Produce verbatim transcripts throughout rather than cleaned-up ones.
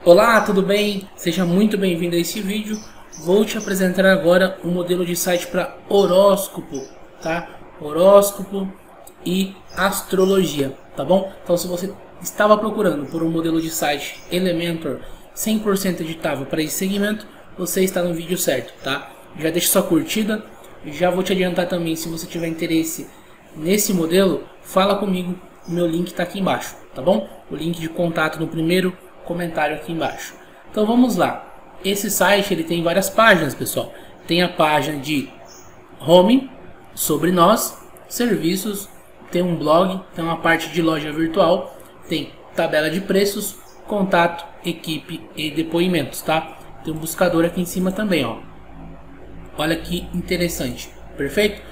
Olá, tudo bem? Seja muito bem-vindo a esse vídeo. Vou te apresentar agora um modelo de site para horóscopo, tá? Horóscopo e astrologia, tá bom? Então, se você estava procurando por um modelo de site Elementor cem por cento editável para esse segmento, você está no vídeo certo, tá? Já deixa sua curtida. Já vou te adiantar também, se você tiver interesse nesse modelo, fala comigo. O meu link está aqui embaixo, tá bom? O link de contato no primeiro comentário aqui embaixo. Então vamos lá. Esse site ele tem várias páginas, pessoal. Tem a página de home, sobre nós, serviços, tem um blog, tem uma parte de loja virtual, tem tabela de preços, contato, equipe e depoimentos, tá? Tem um buscador aqui em cima também, ó. Olha que interessante, perfeito?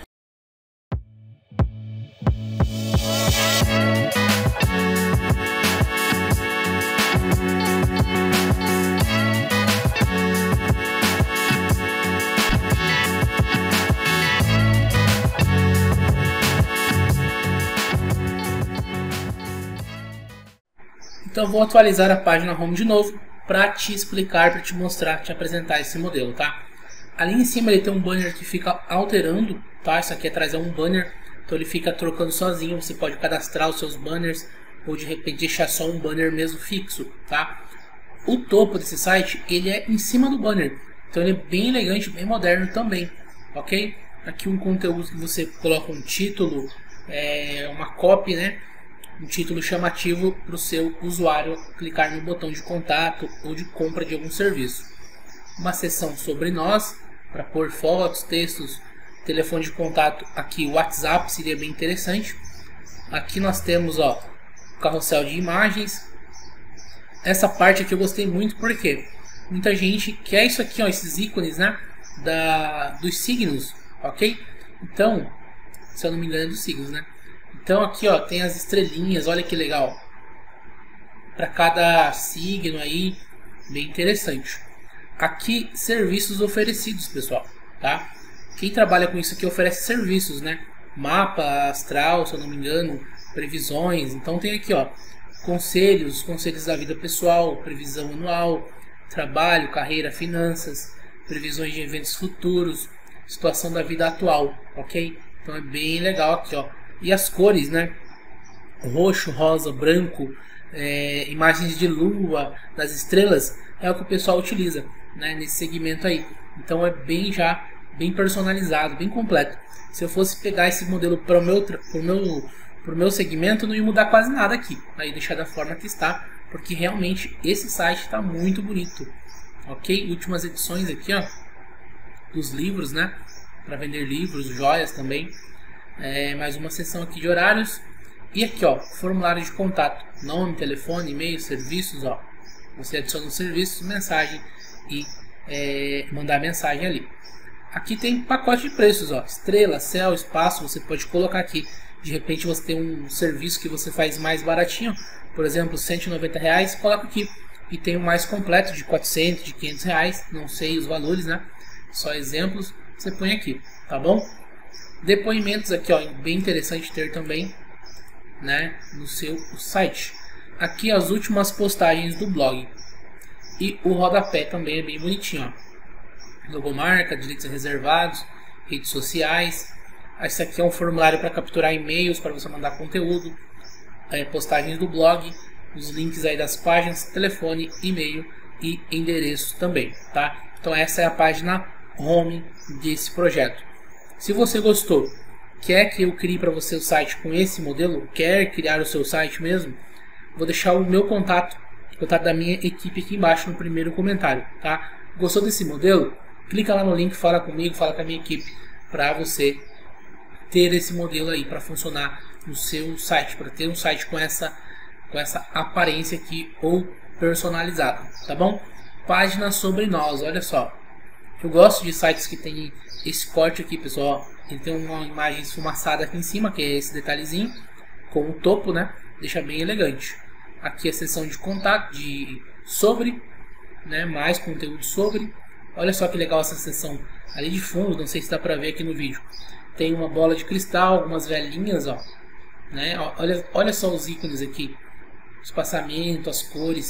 Então vou atualizar a página home de novo para te explicar, para te mostrar, te apresentar esse modelo, tá? Ali em cima ele tem um banner que fica alterando, tá? Isso aqui atrás é um banner, então ele fica trocando sozinho. Você pode cadastrar os seus banners ou de repente deixar só um banner mesmo fixo, tá? O topo desse site ele é em cima do banner, então ele é bem elegante, bem moderno também, ok? Aqui um conteúdo que você coloca um título, é, uma copy, né? Um título chamativo para o seu usuário clicar no botão de contato ou de compra de algum serviço. Uma seção sobre nós, para pôr fotos, textos, telefone de contato. Aqui o WhatsApp seria bem interessante. Aqui nós temos ó, o carrossel de imagens. Essa parte aqui eu gostei muito porque muita gente quer isso aqui, ó, esses ícones, né, da, dos signos, ok? Então, se eu não me engano é dos signos, né? Então aqui ó, tem as estrelinhas, olha que legal. Para cada signo aí, bem interessante. Aqui, serviços oferecidos, pessoal, tá? Quem trabalha com isso aqui oferece serviços, né? Mapa astral, se eu não me engano, previsões. Então tem aqui ó, conselhos, conselhos da vida pessoal, previsão anual, trabalho, carreira, finanças, previsões de eventos futuros, situação da vida atual, ok? Então é bem legal aqui ó. E as cores, né? Roxo, rosa, branco, é, imagens de lua, das estrelas, é o que o pessoal utiliza, né, nesse segmento aí. Então é bem já bem personalizado, bem completo. Se eu fosse pegar esse modelo para o meu, pro meu, pro meu segmento, não ia mudar quase nada aqui. Aí deixar da forma que está, porque realmente esse site está muito bonito. Ok? Últimas edições aqui, ó, dos livros, né? Para vender livros, joias também. É, mais uma seção aqui de horários. E aqui ó, formulário de contato, nome, telefone, e-mail, serviços, ó. Você adiciona os serviços, mensagem e é, mandar mensagem ali. Aqui tem pacote de preços, ó, estrela, céu, espaço. Você pode colocar aqui. De repente você tem um serviço que você faz mais baratinho, por exemplo, cento e noventa reais, coloca aqui. E tem o mais completo de quatrocentos, de quinhentos reais, não sei os valores, né? Só exemplos, você põe aqui, tá bom? Depoimentos aqui, ó, bem interessante ter também, né, no seu site. Aqui as últimas postagens do blog. E o rodapé também é bem bonitinho, ó. Logomarca, direitos reservados, redes sociais. Esse aqui é um formulário para capturar e-mails, para você mandar conteúdo, é, postagens do blog, os links aí das páginas, telefone, e-mail e endereço também, tá? Então essa é a página home desse projeto. Se você gostou, quer que eu crie para você o site com esse modelo, quer criar o seu site mesmo, vou deixar o meu contato, o contato da minha equipe aqui embaixo no primeiro comentário, tá? Gostou desse modelo? Clica lá no link, fala comigo, fala com a minha equipe para você ter esse modelo aí para funcionar no seu site, para ter um site com essa, com essa aparência aqui ou personalizado, tá bom? Página sobre nós, olha só. Eu gosto de sites que tem esse corte aqui, pessoal. Ele tem uma imagem esfumaçada aqui em cima, que é esse detalhezinho, com o topo, né? Deixa bem elegante. Aqui a seção de contato, de sobre, né? Mais conteúdo sobre. Olha só que legal essa seção ali de fundo, não sei se dá pra ver aqui no vídeo. Tem uma bola de cristal, algumas velhinhas, ó. Né? Olha, olha só os ícones aqui. Espaçamento, as cores.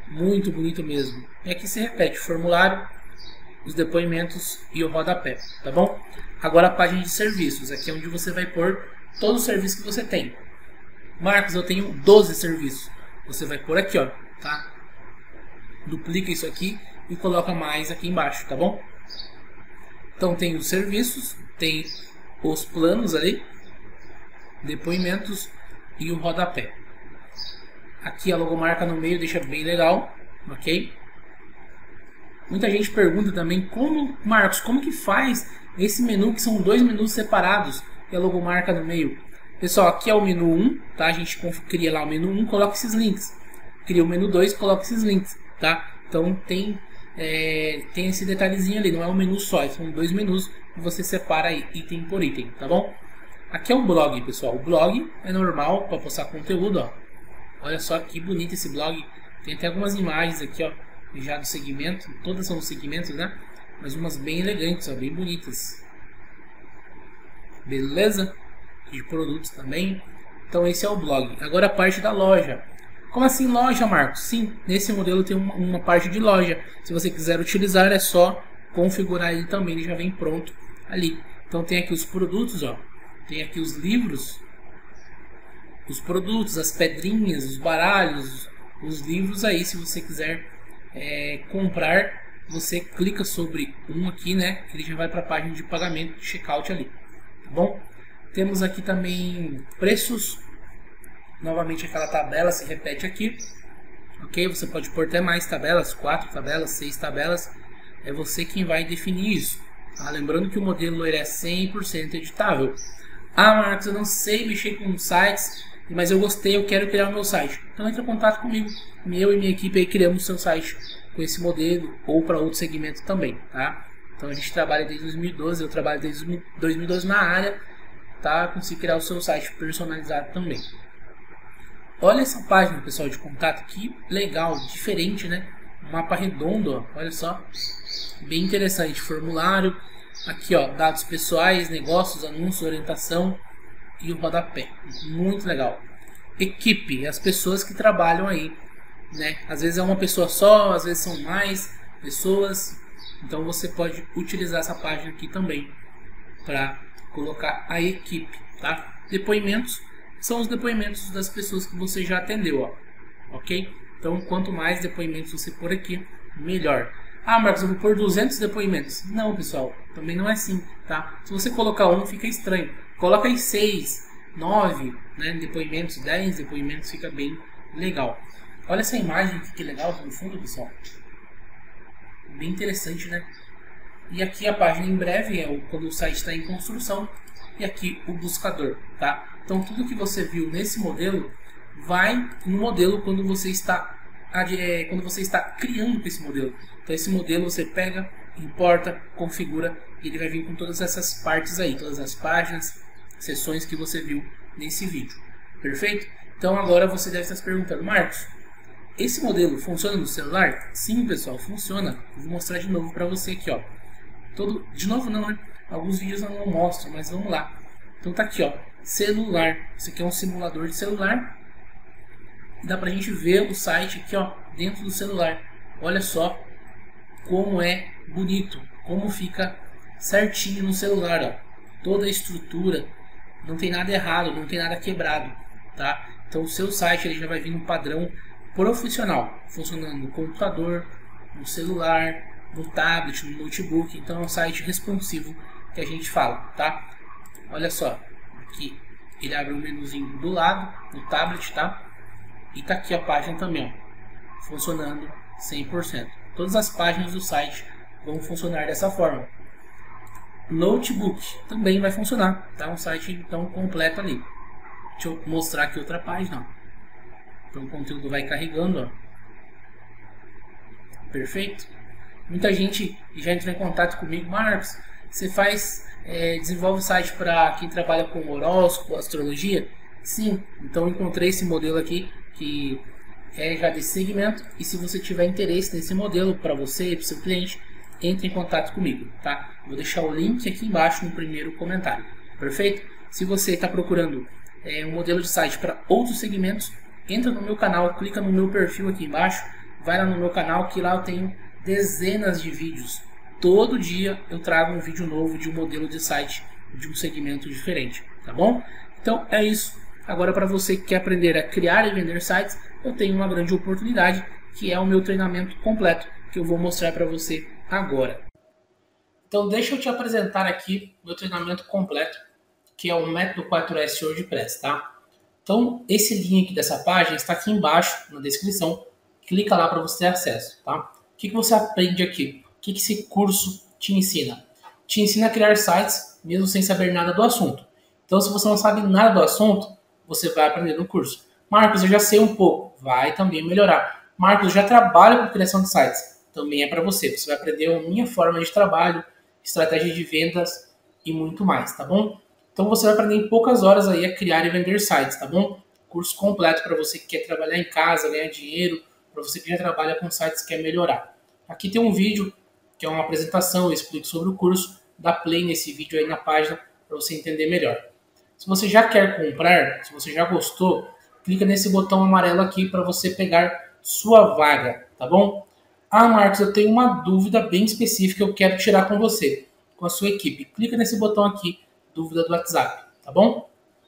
Muito bonito mesmo. E aqui se repete o formulário, os depoimentos e o rodapé, tá bom? Agora a página de serviços, aqui é onde você vai pôr todos os serviços que você tem. Marcos, eu tenho doze serviços. Você vai pôr aqui, ó, tá? Duplica isso aqui e coloca mais aqui embaixo, tá bom? Então tem os serviços, tem os planos ali, depoimentos e o rodapé. Aqui a logomarca no meio deixa bem legal, ok? Muita gente pergunta também como, Marcos, como que faz esse menu que são dois menus separados e a logomarca no meio? Pessoal, aqui é o menu um, tá? A gente cria lá o menu um, coloca esses links. Cria o menu dois, coloca esses links, tá? Então tem, é, tem esse detalhezinho ali, não é um menu só, são dois menus que você separa aí, item por item, tá bom? Aqui é o blog, pessoal. O blog é normal para postar conteúdo, ó. Olha só que bonito esse blog. Tem até algumas imagens aqui, ó, já do segmento. Todas são segmentos, né? Mas umas bem elegantes, ó, bem bonitas. Beleza? De produtos também. Então esse é o blog. Agora a parte da loja. Como assim loja, Marcos? Sim, nesse modelo tem uma, uma parte de loja. Se você quiser utilizar, é só configurar ele também. Ele já vem pronto ali. Então tem aqui os produtos, ó. Tem aqui os livros, os produtos, as pedrinhas, os baralhos, os livros aí. Se você quiser é, comprar, você clica sobre um aqui, né? Ele já vai para a página de pagamento, de checkout ali, tá bom? Temos aqui também preços. Novamente aquela tabela se repete aqui, ok? Você pode pôr até mais tabelas, quatro tabelas, seis tabelas. É você quem vai definir isso, tá? Lembrando que o modelo ele é cem por cento editável. Ah, Marcos, eu não sei mexer com sites, mas eu gostei, eu quero criar o meu site. Então entre em contato comigo. Eu e minha equipe aí criamos o seu site com esse modelo ou para outro segmento também, tá? Então a gente trabalha desde dois mil e doze, eu trabalho desde dois mil e doze na área, tá? Consigo criar o seu site personalizado também. Olha essa página, pessoal, de contato, que legal, diferente, né? Um mapa redondo, ó, olha só, bem interessante, formulário. Aqui, ó, dados pessoais, negócios, anúncios, orientação e o rodapé. Muito legal. Equipe, as pessoas que trabalham aí, né? Às vezes é uma pessoa só, às vezes são mais pessoas. Então você pode utilizar essa página aqui também para colocar a equipe, tá? Depoimentos são os depoimentos das pessoas que você já atendeu, ó. Ok? Então quanto mais depoimentos você pôr aqui, melhor. Ah, Marcos, eu vou pôr duzentos depoimentos. Não, pessoal, também não é assim, tá? Se você colocar um, fica estranho. Coloca aí seis, nove, né, depoimentos, dez depoimentos, fica bem legal. Olha essa imagem aqui, que legal no fundo, pessoal. Bem interessante, né? E aqui a página em breve, é o, quando o site está em construção. E aqui o buscador, tá? Então tudo que você viu nesse modelo, vai no modelo quando você está, é, quando você está criando esse modelo. Então esse modelo você pega, importa, configura e ele vai vir com todas essas partes aí, todas as páginas, seções que você viu nesse vídeo. Perfeito? Então agora você deve estar se perguntando, Marcos, esse modelo funciona no celular? Sim, pessoal, funciona. Eu vou mostrar de novo para você aqui, ó. Todo, de novo não, né? Alguns vídeos eu não mostro, mas vamos lá. Então tá aqui, ó, celular. Isso aqui é um simulador de celular. Dá pra gente ver o site aqui, ó, dentro do celular. Olha só como é bonito, como fica certinho no celular, ó. Toda a estrutura, não tem nada errado, não tem nada quebrado, tá? Então o seu site ele já vai vir no padrão profissional, funcionando no computador, no celular, no tablet, no notebook. Então é um site responsivo que a gente fala, tá? Olha só, aqui ele abre um menuzinho do lado, no tablet, tá? E tá aqui a página também, ó, funcionando cem por cento. Todas as páginas do site vão funcionar dessa forma. Notebook também vai funcionar, tá? Um site então completo ali. Deixa eu mostrar aqui outra página, ó. Então o conteúdo vai carregando, ó. Perfeito? Muita gente já entrou em contato comigo, Marcos, você faz, é, desenvolve site para quem trabalha com horóscopo, astrologia? Sim, então eu encontrei esse modelo aqui que é já desse segmento, e se você tiver interesse nesse modelo para você e para o seu cliente, entre em contato comigo, tá? Vou deixar o link aqui embaixo no primeiro comentário, perfeito? Se você está procurando é, um modelo de site para outros segmentos, entra no meu canal, clica no meu perfil aqui embaixo, vai lá no meu canal que lá eu tenho dezenas de vídeos. Todo dia eu trago um vídeo novo de um modelo de site de um segmento diferente, tá bom? Então é isso. Agora, para você que quer aprender a criar e vender sites, eu tenho uma grande oportunidade, que é o meu treinamento completo, que eu vou mostrar para você agora. Então deixa eu te apresentar aqui o meu treinamento completo, que é o Método quatro S WordPress, tá? Então esse link dessa página está aqui embaixo na descrição. Clica lá para você ter acesso, tá? O que, que você aprende aqui? O que, que esse curso te ensina? Te ensina a criar sites mesmo sem saber nada do assunto. Então, se você não sabe nada do assunto, você vai aprender no curso. Marcos, eu já sei um pouco. Vai também melhorar. Marcos, eu já trabalho com criação de sites. Também é para você. Você vai aprender a minha forma de trabalho, estratégia de vendas e muito mais, tá bom? Então, você vai aprender em poucas horas aí a criar e vender sites, tá bom? Curso completo para você que quer trabalhar em casa, ganhar dinheiro, para você que já trabalha com sites e quer melhorar. Aqui tem um vídeo que é uma apresentação, eu explico sobre o curso. Dá play nesse vídeo aí na página para você entender melhor. Se você já quer comprar, se você já gostou, clica nesse botão amarelo aqui para você pegar sua vaga, tá bom? Ah, Marcos, eu tenho uma dúvida bem específica que eu quero tirar com você, com a sua equipe. Clica nesse botão aqui, dúvida do WhatsApp, tá bom?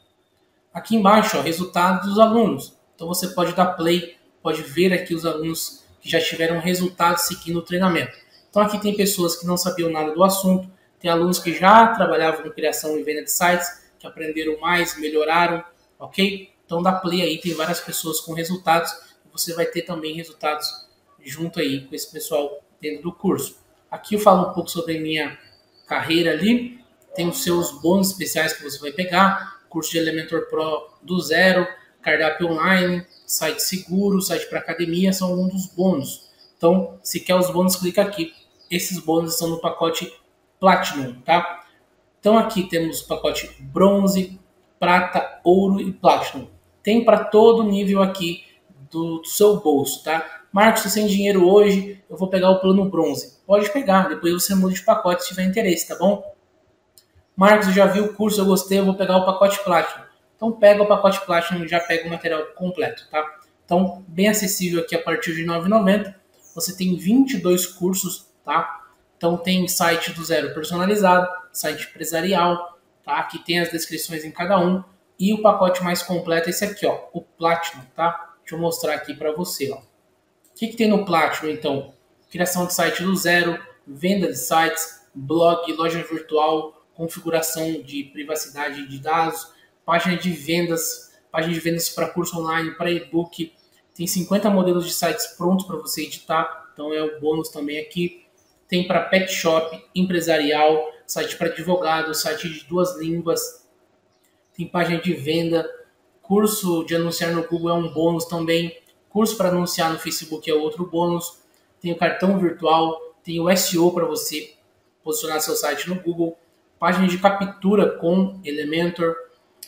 Aqui embaixo, ó, resultados dos alunos. Então você pode dar play, pode ver aqui os alunos que já tiveram resultados seguindo o treinamento. Então aqui tem pessoas que não sabiam nada do assunto, tem alunos que já trabalhavam com criação e venda de sites, que aprenderam mais, melhoraram, ok? Então dá play aí, tem várias pessoas com resultados, e você vai ter também resultados junto aí com esse pessoal dentro do curso. Aqui eu falo um pouco sobre a minha carreira ali, tem os seus bônus especiais que você vai pegar, curso de Elementor Pro do zero, cardápio online, site seguro, site para academia, são alguns dos bônus. Então, se quer os bônus, clica aqui. Esses bônus estão no pacote Platinum, tá? Então aqui temos o pacote Bronze, Prata, Ouro e Platinum. Tem para todo nível aqui do, do seu bolso, tá? Marcos, estou sem dinheiro hoje, eu vou pegar o plano Bronze. Pode pegar, depois você muda de pacote se tiver interesse, tá bom? Marcos, eu já vi o curso, eu gostei, eu vou pegar o pacote Platinum. Então pega o pacote Platinum e já pega o material completo, tá? Então, bem acessível aqui a partir de nove reais e noventa centavos. Você tem vinte e dois cursos, tá? Então tem site do zero personalizado, site empresarial, tá? Aqui tem as descrições em cada um. E o pacote mais completo é esse aqui, ó, o Platinum, tá? Deixa eu mostrar aqui para você, ó. O que, que tem no Platinum, então? Criação de site do zero, venda de sites, blog, loja virtual, configuração de privacidade de dados, página de vendas, página de vendas para curso online, para e-book. Tem cinquenta modelos de sites prontos para você editar, então é o bônus também aqui. Tem para pet shop, empresarial, site para advogado, site de duas línguas. Tem página de venda, curso de anunciar no Google é um bônus também. Curso para anunciar no Facebook é outro bônus. Tem o cartão virtual, tem o S E O para você posicionar seu site no Google. Página de captura com Elementor,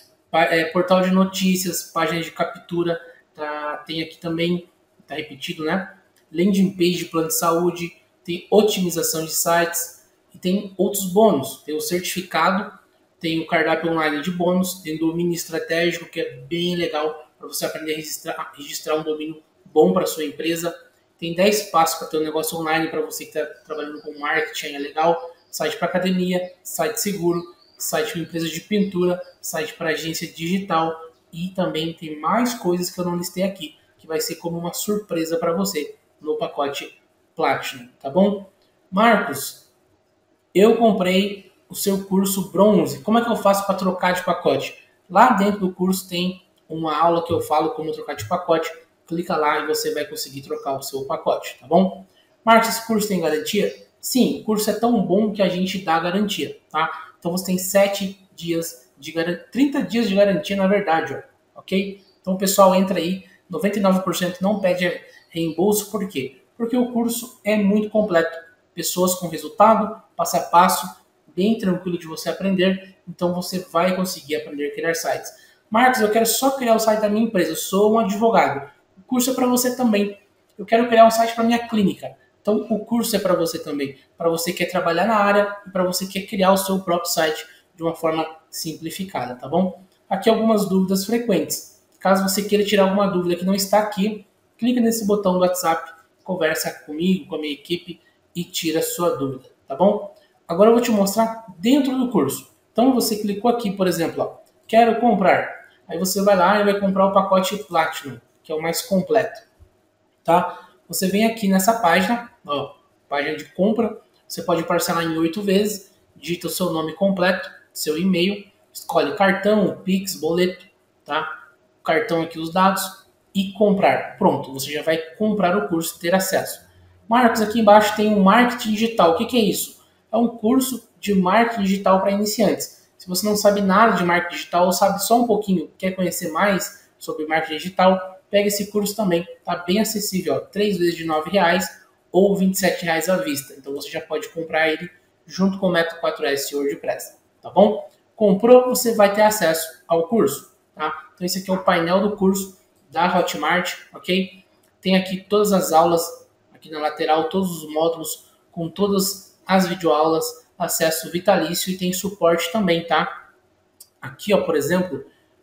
é, portal de notícias, página de captura, tá, tem aqui também, tá repetido, né? Landing page de plano de saúde, tem otimização de sites e tem outros bônus. Tem o certificado, tem o cardápio online de bônus, tem domínio estratégico, que é bem legal para você aprender a registrar, registrar um domínio bom para sua empresa. Tem dez passos para ter um negócio online para você que está trabalhando com marketing, é legal. Site para academia, site seguro, site para empresa de pintura, site para agência digital e também tem mais coisas que eu não listei aqui, que vai ser como uma surpresa para você no pacote Platinum, tá bom? Marcos, eu comprei o seu curso Bronze, como é que eu faço para trocar de pacote? Lá dentro do curso tem uma aula que eu falo como trocar de pacote, clica lá e você vai conseguir trocar o seu pacote, tá bom? Marcos, esse curso tem garantia? Sim, o curso é tão bom que a gente dá garantia, tá? Então você tem sete dias de garantia, trinta dias de garantia na verdade, ó, ok? Então o pessoal entra aí, noventa e nove por cento não pede reembolso, por quê? Porque o curso é muito completo, pessoas com resultado, passo a passo, bem tranquilo de você aprender, então você vai conseguir aprender a criar sites. Marcos, eu quero só criar o site da minha empresa, eu sou um advogado, o curso é para você também. Eu quero criar um site para minha clínica. Então, o curso é para você também, para você que quer trabalhar na área e para você que quer criar o seu próprio site de uma forma simplificada, tá bom? Aqui algumas dúvidas frequentes. Caso você queira tirar alguma dúvida que não está aqui, clique nesse botão do WhatsApp, conversa comigo, com a minha equipe e tira a sua dúvida, tá bom? Agora eu vou te mostrar dentro do curso. Então você clicou aqui, por exemplo, ó, quero comprar. Aí você vai lá e vai comprar o pacote Platinum, que é o mais completo, tá? Você vem aqui nessa página, ó, página de compra, você pode parcelar em oito vezes, digita o seu nome completo, seu e-mail, escolhe cartão, Pix, boleto, tá? O cartão aqui, os dados e comprar. Pronto, você já vai comprar o curso e ter acesso. Marcos, aqui embaixo tem um marketing digital. O que, que é isso? É um curso de marketing digital para iniciantes. Se você não sabe nada de marketing digital ou sabe só um pouquinho, quer conhecer mais sobre marketing digital, pega esse curso também. Está bem acessível, ó, três vezes de nove reais ou vinte e sete reais à vista. Então você já pode comprar ele junto com o Método quatro S e WordPress, tá bom? Comprou, você vai ter acesso ao curso, tá? Então esse aqui é o painel do curso da Hotmart, ok? Tem aqui todas as aulas, aqui na lateral, todos os módulos com todas as videoaulas, acesso vitalício e tem suporte também, tá? Aqui, ó, por exemplo,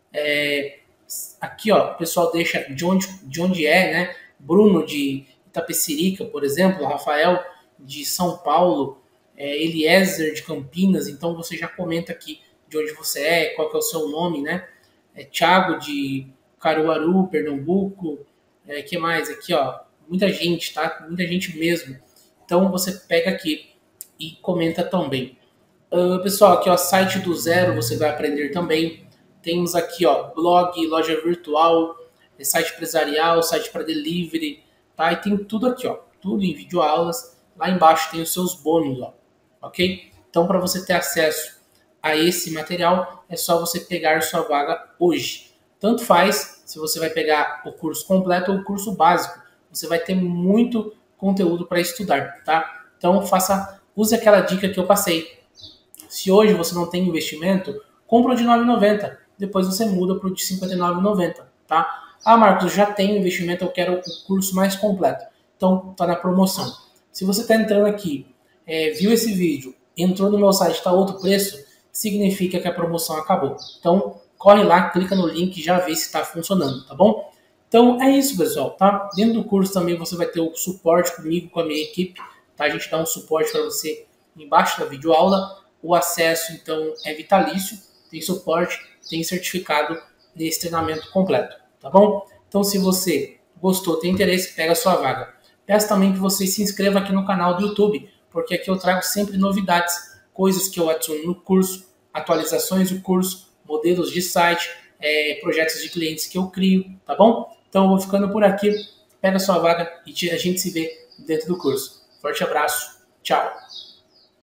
é, aqui, ó, o pessoal deixa de onde, de onde é, né? Bruno de Itapecerica, por exemplo, Rafael de São Paulo, é, Eliezer de Campinas, então você já comenta aqui de onde você é, qual que é o seu nome, né? É, Thiago de Caruaru, Pernambuco, é, que mais? Aqui, ó, muita gente, tá? Muita gente mesmo. Então você pega aqui e comenta também. Uh, pessoal, aqui, ó, site do zero, você vai aprender também. Temos aqui, ó, blog, loja virtual, site empresarial, site para delivery, tá? E tem tudo aqui, ó, tudo em videoaulas. Lá embaixo tem os seus bônus, ó, ok? Então, para você ter acesso a esse material, é só você pegar sua vaga hoje. Tanto faz se você vai pegar o curso completo ou o curso básico. Você vai ter muito conteúdo para estudar, tá? Então, faça, use aquela dica que eu passei. Se hoje você não tem investimento, compra o de nove reais e noventa centavos. Depois você muda para o de cinquenta e nove reais e noventa centavos, tá? Ah, Marcos, já tenho investimento, eu quero o curso mais completo. Então, tá na promoção. Se você está entrando aqui, é, viu esse vídeo, entrou no meu site, está outro preço, significa que a promoção acabou. Então, corre lá, clica no link e já vê se está funcionando, tá bom? Então, é isso, pessoal, tá? Dentro do curso também você vai ter o suporte comigo, com a minha equipe, tá? A gente dá um suporte para você embaixo da videoaula. O acesso, então, é vitalício, tem suporte, tem certificado nesse treinamento completo, tá bom? Então, se você gostou, tem interesse, pega a sua vaga. Peço também que você se inscreva aqui no canal do YouTube, porque aqui eu trago sempre novidades, coisas que eu adiciono no curso, atualizações do curso, modelos de site, é, projetos de clientes que eu crio, tá bom? Então, eu vou ficando por aqui, pega a sua vaga e a gente se vê dentro do curso. Forte abraço, tchau!